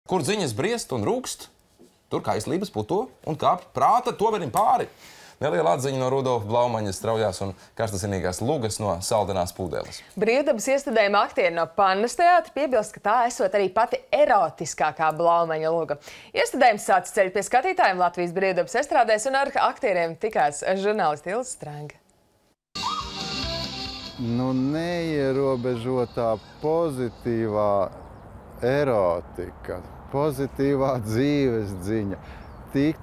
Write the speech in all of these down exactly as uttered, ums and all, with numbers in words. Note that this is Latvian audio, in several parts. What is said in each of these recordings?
Kur ziņas briest un rūkst, tur kaislības puto un kāp prāta to verim pāri. Neliela atziņa no Rudolfa Blaumaņa straujās un karstasinīgās lugas no Saldenās Pūdeles. Brīvdabas iestudējuma aktieri no Pannas teātra piebilst, ka tā esot arī pati erotiskākā Blaumaņa luga. Iestudējums sācis ceļu pie skatītājiem Latvijas Brīvdabas estrādēs un ar aktieriem tikās žurnālisti Ilze Stranga. Nu, neierobežotā pozitīvā erotika, pozitīvā dzīves dziņa, tik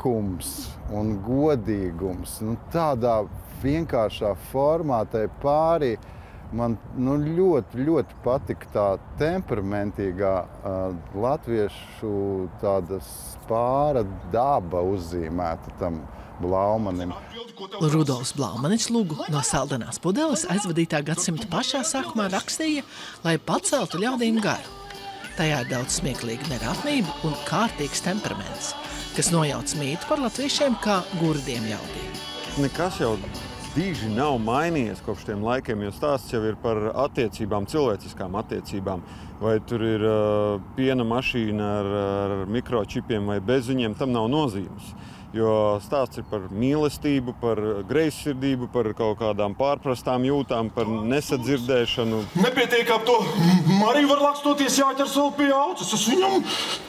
un godīgums. Nu, tādā vienkāršā formātai pārī man nu, ļoti, ļoti patika tā temperamentīgā uh, latviešu tāda spāra daba uzzīmēta tam Blaumanim. Rudolfs Blaumanis lugu no Saldenās Pudeles aizvadītā gadsimta pašā sākumā rakstīja, lai paceltu ļaudīm garu. Tajā ir daudz smieklīga nerātnība un kārtīgs temperaments, kas nojauc mītu par latviešiem kā gurdiem ļaudīm. Nekas jau diži nav mainījies kopš tiem laikiem, jo stāsts jau ir par attiecībām, cilvēciskām attiecībām. Vai tur ir uh, piena mašīna ar, ar mikročipiem vai bez viņiem, tam nav nozīmes. Jo stāsts ir par mīlestību, par greizsirdību, par kaut kādām pārprastām jūtām, par nesadzirdēšanu. Nepietiek ap to. Marija var lakstoties jāķers vēl pie auces. Es viņam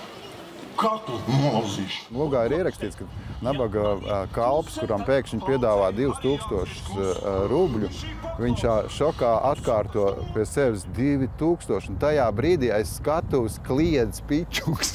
katru nolauzīšu. Lugā ir ierakstīts, ka nabaga kalps, kuram pēkšņi piedāvā divus tūkstošus rubļu, viņš šokā atkārto pie sevis divi tūkstoši, un tajā brīdī aiz skatuves kliedz pičuks.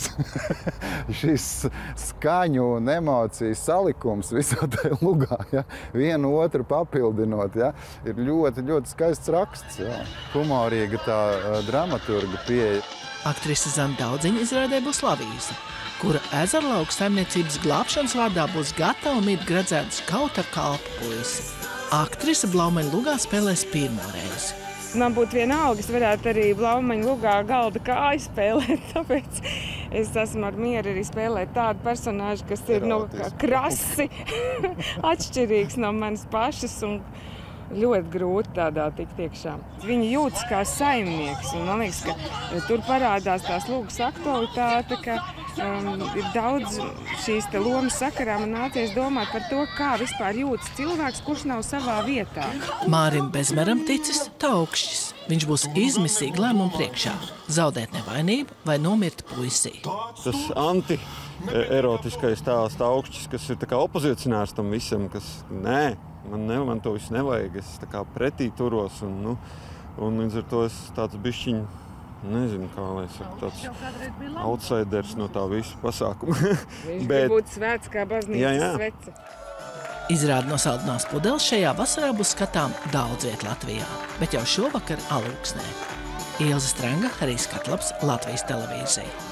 Šis skaņu un emociju salikums visā tajā lugā, ja? Vienu otru papildinot, ja? Ir ļoti, ļoti skaists raksts. Ja? Humorīga tā dramaturga pieeja. Aktrise Zana Daudziņa izrādē būs Lavīze, kura ezerlauku saimniecības glābšanas vārdā būs gatava mīt gredzētus kaut ar kalpu puisi. Aktrise Blaumaņa lugā spēlēs pirmo reizi. Man būtu vienalga, es varētu arī Blaumaņa lugā galda kāju spēlēt, tāpēc es esmu ar mieru arī spēlēt tādu personāžu, kas ir nu, krasi, atšķirīgs no manas pašas un ļoti grūti tādā tikt iekšā. Viņi jūtas kā saimnieks, un man liekas, ka tur parādās tās lūgas aktualitāte, ka um, ir daudz šīs te lomas sakarā. Man nācies domāt par to, kā vispār jūtas cilvēks, kurš nav savā vietā. Mārim Bezmeram ticis taukšķis. Viņš būs izmisīgi lēmumu priekšā. Zaudēt nevainību vai nomirt puisī. Tas anti-erotiskais tās taukšķis, kas ir tā kā opozicionārs tam visam, kas nē. Man, ne, man to visu nevajag, es tā kā pretī turos, un, nu, un līdz ar to es tāds bišķiņ, nezinu, kā lai saku, tāds outsiders no tā visu pasākuma. Viņš Bet... būtu svēts kā baznīcas jā, jā. svece. Izrādi no Saldenās Pudeles šajā vasarā būs skatām daudz viet Latvijā, bet jau šovakar Alūksnē. Ilze Stranga, Harijs Katlaps, Latvijas televīzija.